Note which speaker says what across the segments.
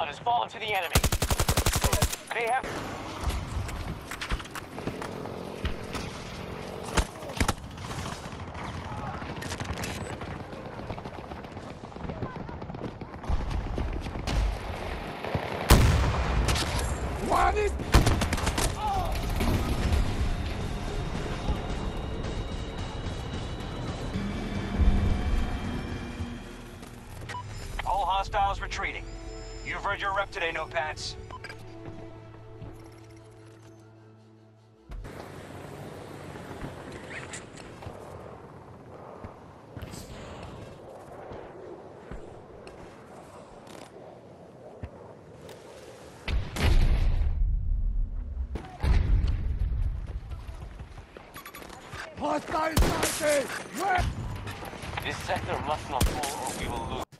Speaker 1: 1 has fallen to the enemy. They have...
Speaker 2: One is...
Speaker 1: All hostiles retreating. You've heard your rep today, Notepads.
Speaker 2: Hostile sighted! Where?
Speaker 1: This sector must not fall or we will lose.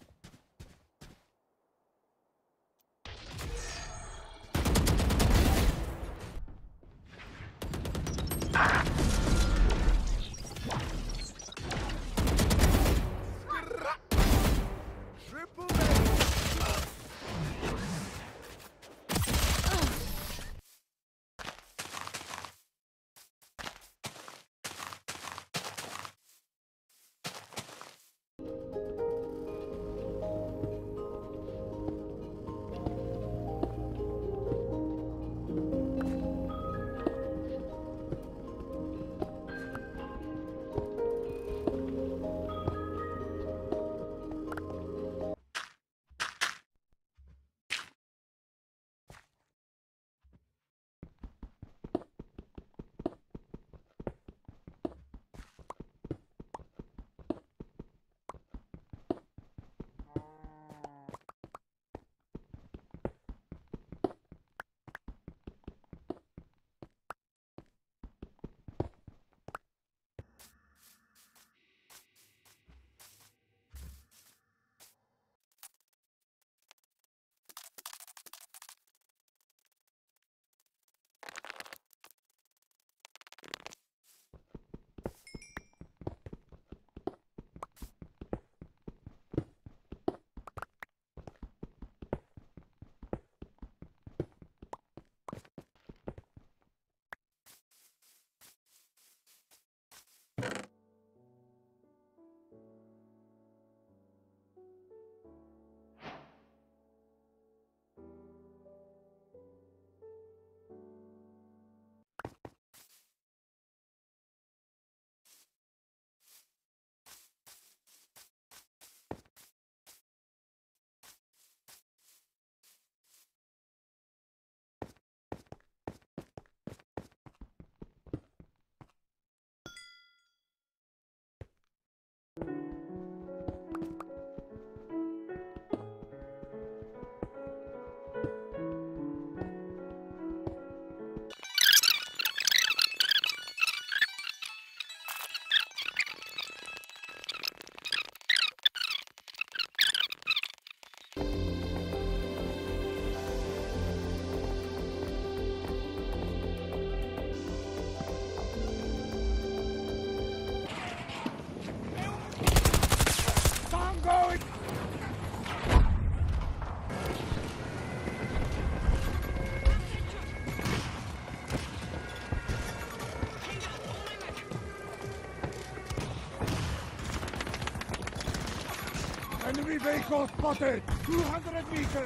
Speaker 2: Enemy vehicle spotted! 200 meters!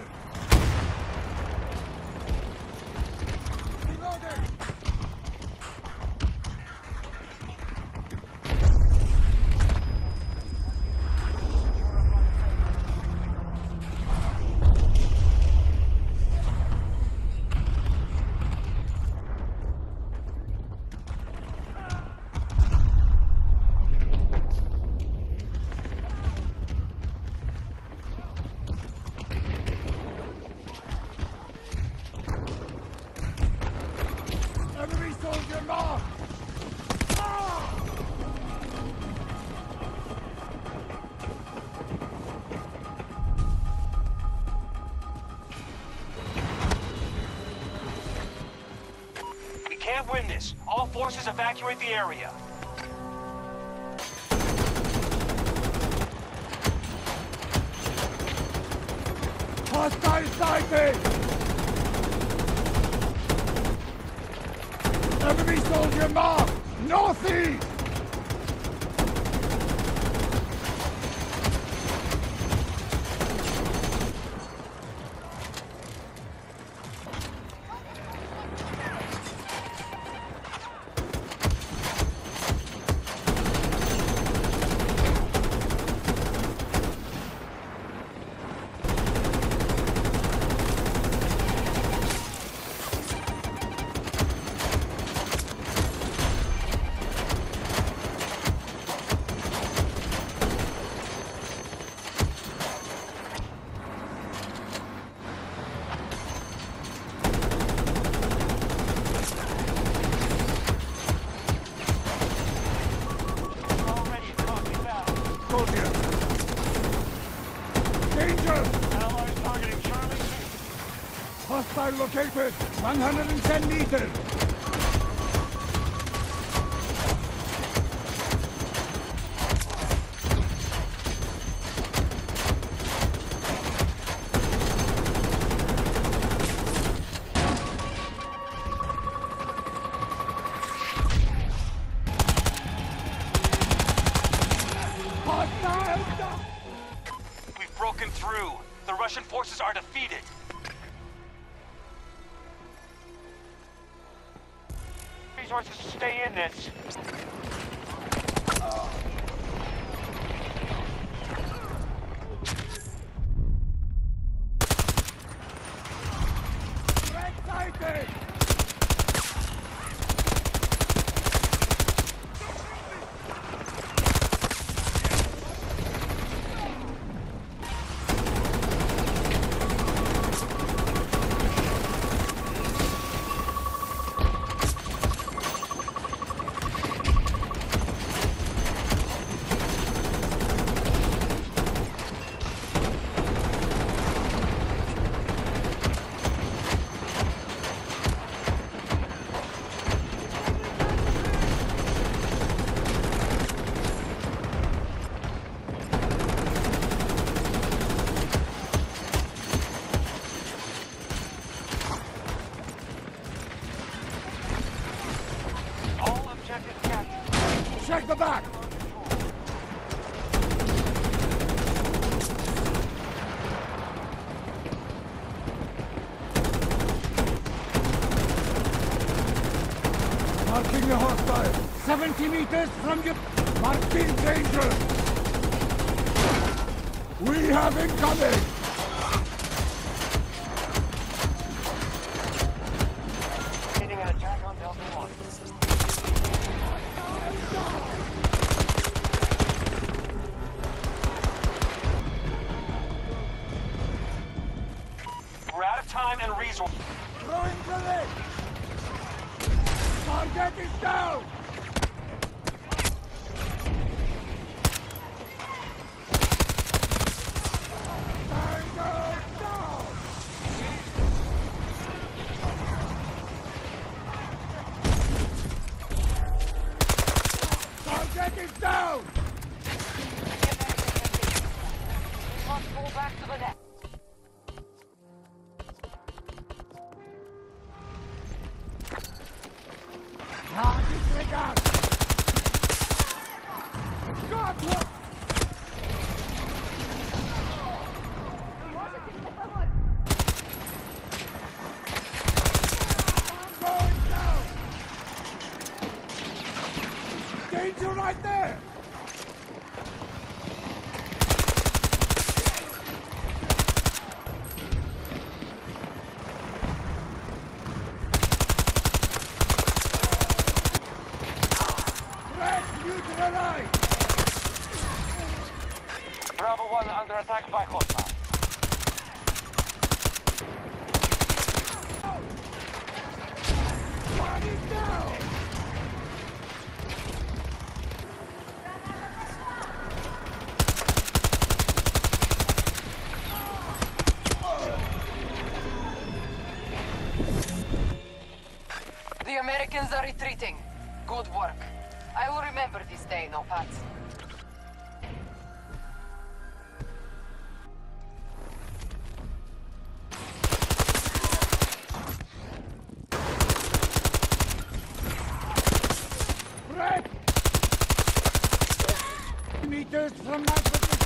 Speaker 2: Reloading! Enemy soldier marked!
Speaker 1: We can't win this. All forces evacuate the area.
Speaker 2: Hostile sighted! Enemy soldier marked! Northeast!
Speaker 1: Already talking back.
Speaker 2: Soldier! Danger!
Speaker 1: Allies targeting Charlie 2.
Speaker 2: Hostile located! 110 meters! Hostile!
Speaker 1: We've broken through. The Russian forces are defeated. Resources to stay in this.
Speaker 2: Red sighted!
Speaker 1: All objectives captured.
Speaker 2: Check the back! Marking the hostile. 70 meters from you. Marking danger. We have incoming.
Speaker 1: Leading an attack on Delta 1. We're out of time and resources.
Speaker 2: Throwing grenade. Target is down. Tango down. Target is down.
Speaker 3: Must fall back to the net.
Speaker 2: Disregard. God, look. I'm going down. Danger right there. Red neutralized.
Speaker 1: Bravo 1 under attack by hostile.
Speaker 2: One is down.
Speaker 3: The Americans are retreating. Good work. I will remember this day, no Pats.
Speaker 2: meters from my position.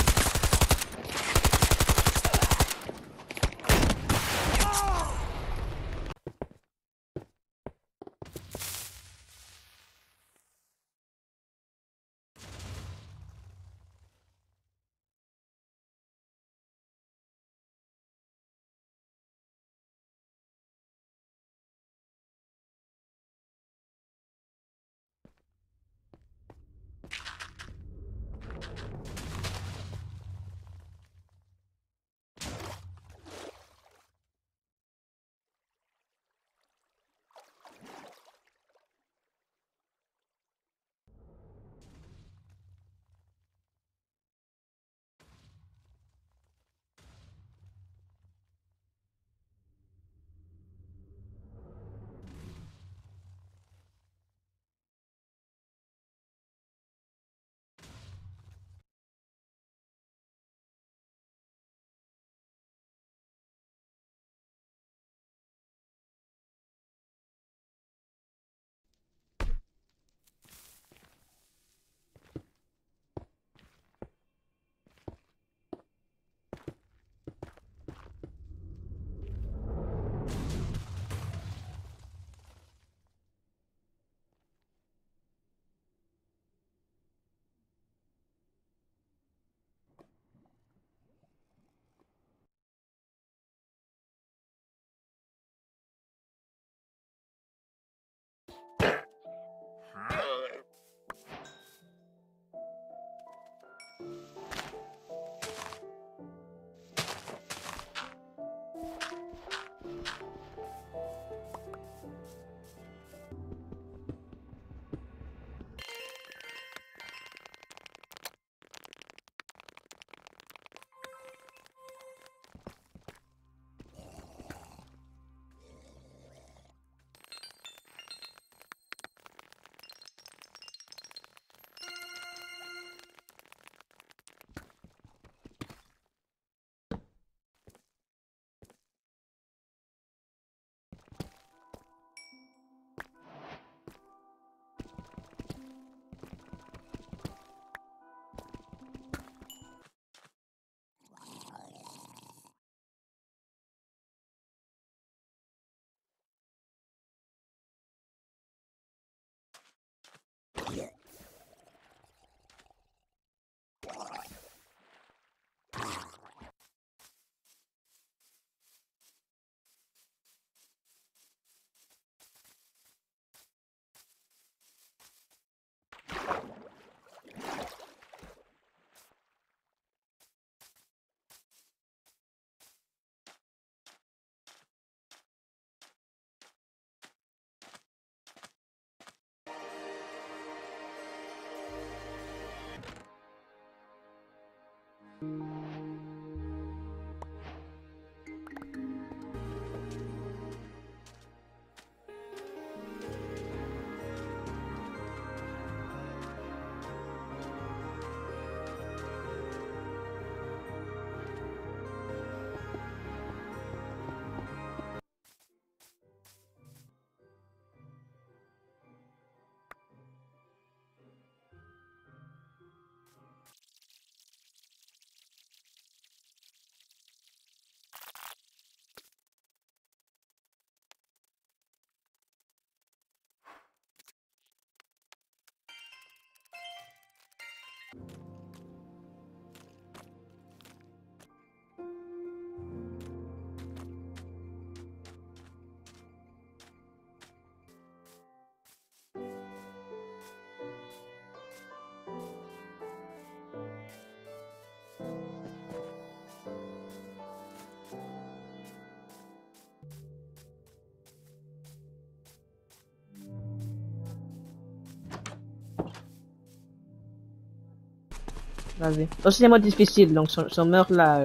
Speaker 4: Vas-y. Aussi les modes difficiles, donc son meurtre là,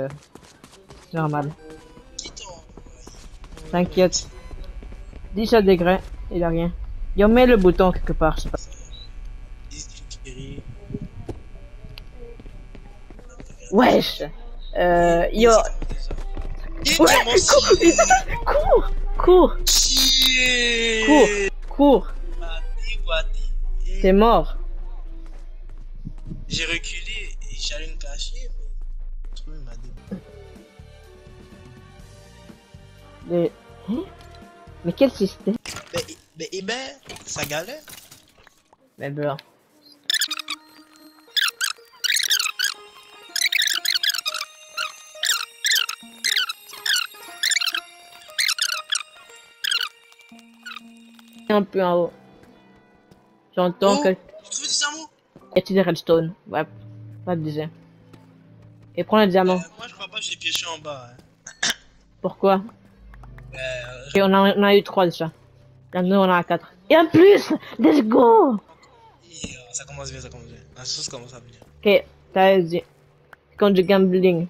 Speaker 4: c'est normal. T'inquiète. 17 degrés, il a rien. Yo, mets le bouton quelque part, je sais pas. Wesh! Yo. Ouais, cours! Cours! Cours! Cours! T'es mort.
Speaker 5: J'ai reculé et j'allais me cacher, mais le trou il m'a débloqué.
Speaker 4: Hein? Mais quel système?
Speaker 5: Eh ben, ça galère.
Speaker 4: Mais beurre. Un peu en haut. J'entends
Speaker 5: Oh,
Speaker 4: que
Speaker 5: tu trouves des diamants?
Speaker 4: et tu dis redstone. Ouais, pas de disais. Et prends le diamant.
Speaker 5: Moi je crois pas que j'ai pioché en bas. Hein.
Speaker 4: Pourquoi?
Speaker 5: Euh,
Speaker 4: Et on a eu 3 déjà. Maintenant on en a 4. Et en plus! Let's go!
Speaker 5: ça commence bien, ça commence bien. La sauce commence à venir.
Speaker 4: Ok, t'as dit. C'est comme du gambling.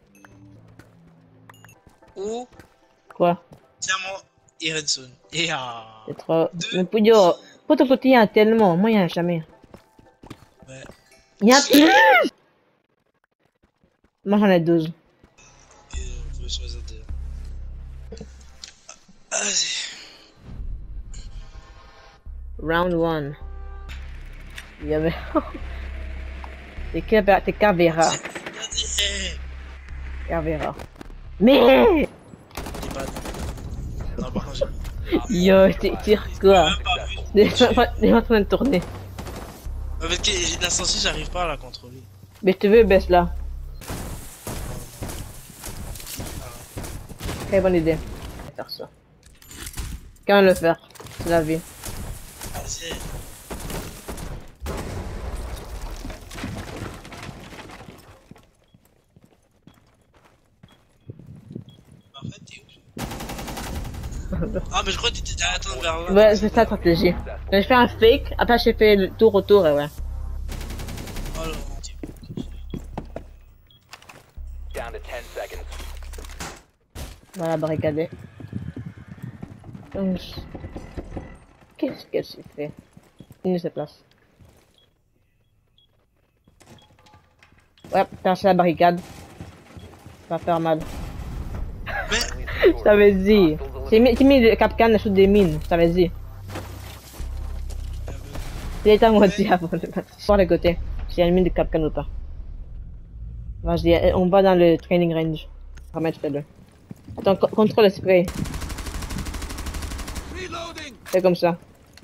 Speaker 5: Oh,
Speaker 4: Quoi?
Speaker 5: diamant et redstone. Et
Speaker 4: C'est trop.
Speaker 5: Deux.
Speaker 4: Mais pour dire, pour ton côté, il y en a tellement. Moi, il y en a jamais.
Speaker 5: Ouais.
Speaker 4: Il y en a plus! Moi, j'en ai 12.
Speaker 5: Faut choisir deux. Vas-y.
Speaker 4: Round 1. Il y avait. T'es Cavera. Cavera. Mais!
Speaker 5: T'es pas. Non, par contre,
Speaker 4: Yo, tire quoi?
Speaker 5: j'ai même pas vu.
Speaker 4: Il est en train de tourner.
Speaker 5: Parce que l'ascenseur, j'arrive pas à la contrôler.
Speaker 4: Mais je te veux, baisse là. Très bonne idée. Faire ça. Quand le faire? C'est la vie.
Speaker 5: Vas-y. En fait, t'es où? Ah, mais je crois que t'étais à attendre vers là.
Speaker 4: Ouais, c'est ça la stratégie. Je fais un fake, après j'ai fait le tour autour et ouais.
Speaker 5: Oh là, mon Dieu.
Speaker 1: Down to 10 seconds.
Speaker 4: Voilà, barricadé. Donc, qu'est-ce que j'ai fait? Il se place. Ouais, percer la barricade. Ça va faire mal.
Speaker 5: Mais,
Speaker 4: Je t'avais dit. J'ai mis le capcan sous des mines, je t'avais dit. Il était à moitié avant de partir. Sur le côté, s'il y a une mine de capcan ou pas. Vas-y, on va dans le training range. Remettre le. Attends, contrôle le spray. C'est comme ça.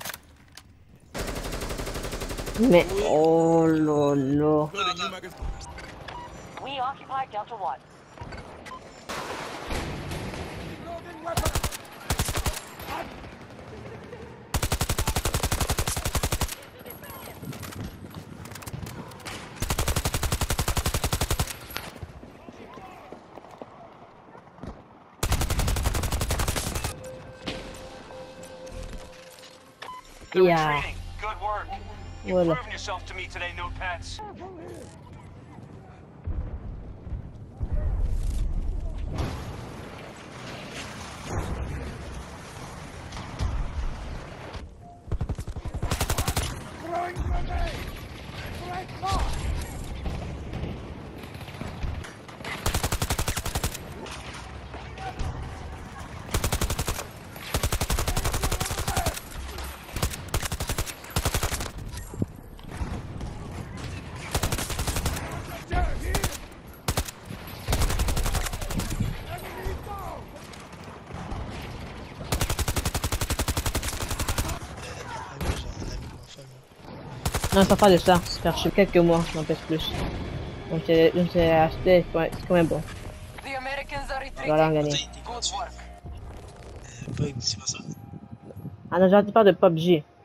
Speaker 4: Mais, oh lolo.
Speaker 3: We occupy Delta 1.
Speaker 1: They're
Speaker 4: Yeah.
Speaker 1: retreating. Good work. You've
Speaker 4: Voilà.
Speaker 1: proven yourself to me today, Notepads.
Speaker 2: Throwing grenade! Great God!
Speaker 4: Non, ça parle de ça. Ça fait quelques mois, je m'en pèse plus. Donc c'est acheté, c'est quand même bon.
Speaker 3: The Americans are
Speaker 4: Voilà, on
Speaker 3: retreating.
Speaker 4: gagne.
Speaker 3: Good work.
Speaker 5: bug, c'est pas ça.
Speaker 4: Ah non, j'arrête pas de PUBG.